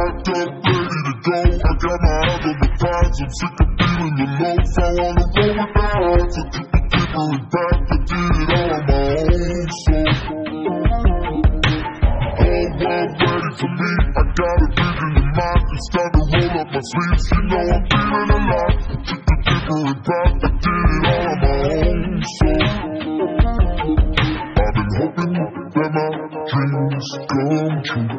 Packed up, ready to go. I got my eyes on the prize. I'm sick of feeling the lows. I wanna roll with the odds. I took a different path. I did it all on my own. So whole world ready for me. I got a vision in mind. It's time to roll up my sleeves. You know I'm feeling alive. I took a different path. I did it all on my own. So I've been hoping that my dreams come true,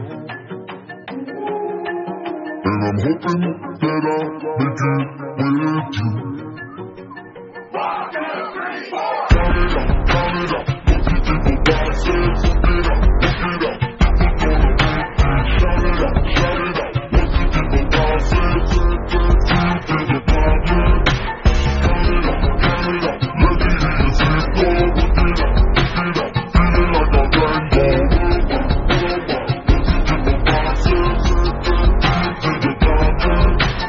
and I'm hoping that I'll make it with you. 1, 2, 3, 4. Count it up, count it up. What you think about says, look it up, look it up. We're gonna make it. Shout it up, shout it up. What you think about says, do you feel the problem? Count it up, count it up. Let me hear you say it, go. Look it up, look it up. Feeling like I'm going worldwide, worldwide. What you think about says, do you feel the problem?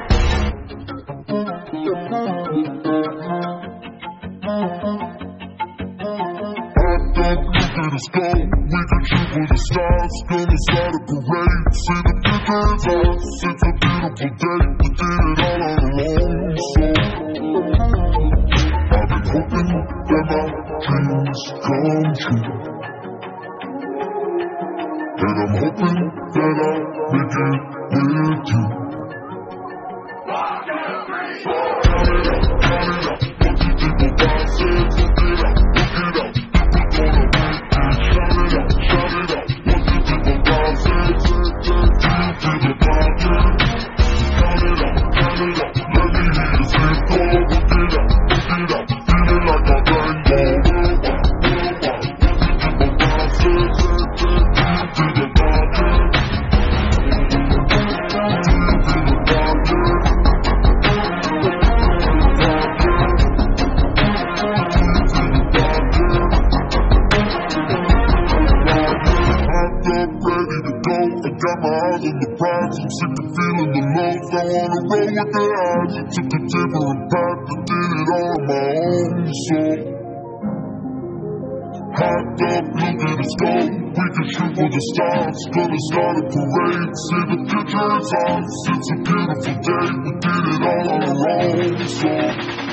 Look at us go, we can shoot for the stars. Gonna start a parade, see the future is us. It's a beautiful day, we did it all on our own. So I've been hoping that my dreams come true, and I'm hoping that I'll make it with you. 1, 2, 3, 4. Count it up, count it up. What you think about says, look it up, look it up. We're gonna make it. Shout it up, shout it up. What you think about says, do you feel the problem? Count it up, count it up. Let me hear you say it, go. Look it up, look it up. Feeling like I'm going worldwide, worldwide. What you think about says, do you feel the problem? Do you feel the problem? Ready to go, I got my eyes on the prize. I'm sick of feeling the lows. I wanna roll with the odds. I took a different path, I did it all on my own. So hyped up, look at us go. We can shoot for the stars. Gonna start a parade, see the future is ours. It's a beautiful day, we did it all on our own. So